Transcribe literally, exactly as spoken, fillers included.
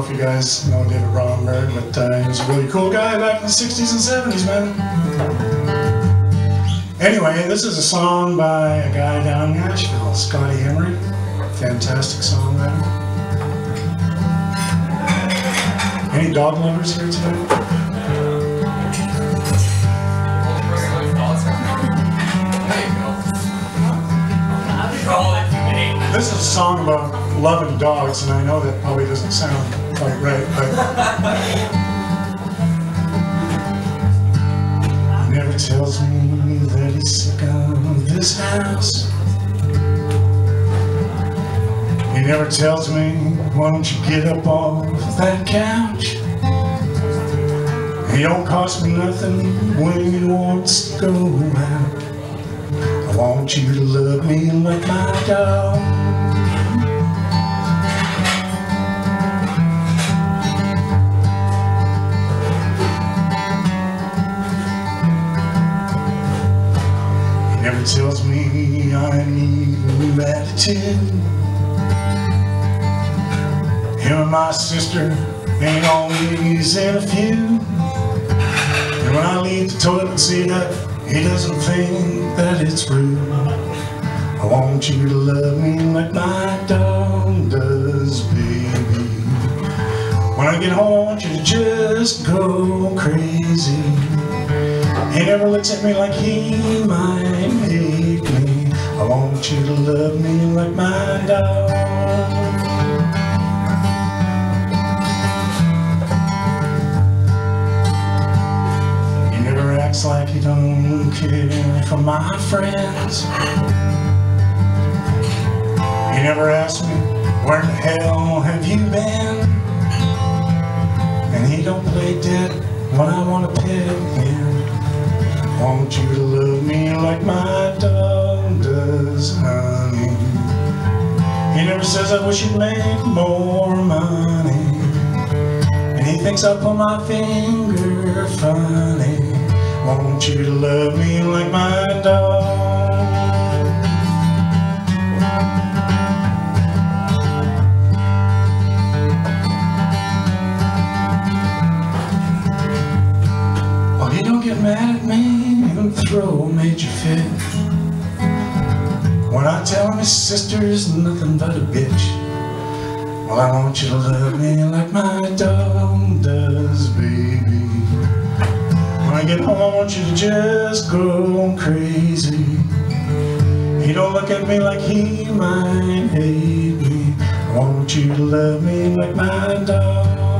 know if you guys know David Ronberg, but uh, he was a really cool guy back in the sixties and seventies, man. Anyway, this is a song by a guy down in Nashville, Scot Emery. Fantastic songwriter. Any dog lovers here today? This is a song about loving dogs, and I know that probably doesn't sound quite right, but he never tells me that he's sick of this house. He never tells me, why don't you get up off that couch? He don't cost me nothing when he wants to go out. I want you to love me like my dog. He never tells me I need a new attitude. Him and my sister ain't always in a feud. And when I leave the toilet seat up, he doesn't think that it's rude. I want you to love me like my dog does, baby. When I get home, I want you to just go crazy. He never looks at me like he might hate me. I want you to love me like my dog. Like he don't care for my friends. He never asks me, where the hell have you been? And he don't play dead when I want to pet him. I want you to love me like my dog does, honey. He never says I wish you'd make more money. And he thinks I pull my finger funny. I want you to love me like my dog. Well, he don't get mad at me and throw a major fit when I tell him his sister's nothing but a bitch. Well, I want you to love me like my dog does, baby. When I get home, I want you to just go crazy. He don't look at me like he might hate me. I want you to love me like my dog.